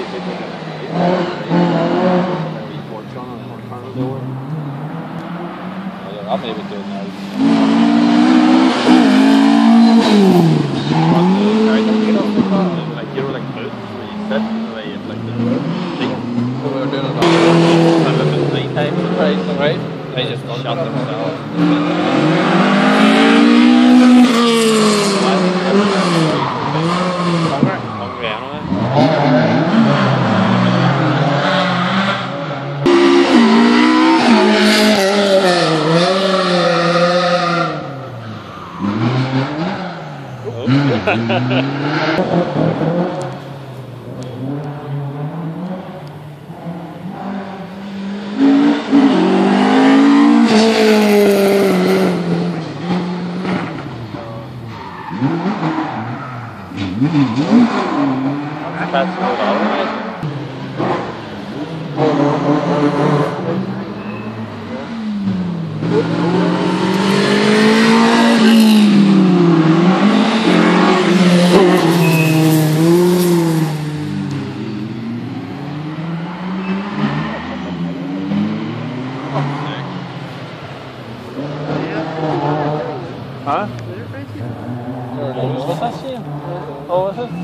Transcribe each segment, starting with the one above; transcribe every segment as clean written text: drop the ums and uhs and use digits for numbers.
see people doing it. Reports on it, or turn it over. I'll maybe do it now. Like you know, like boots where you sit and where you like the seat. So we were doing it all. And with the 3 times the price, right? They just shut themselves. Hungry anyway. That's what all right. Huh? What's that shit? Oh, is it?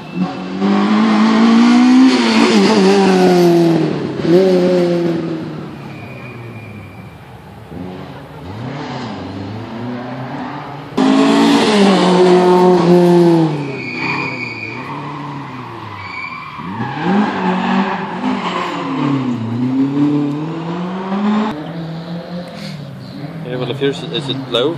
Yeah, well, if yours is it low?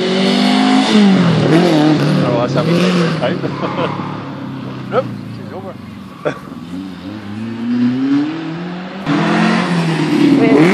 Oh, that's how we take it out. Nope, she's over.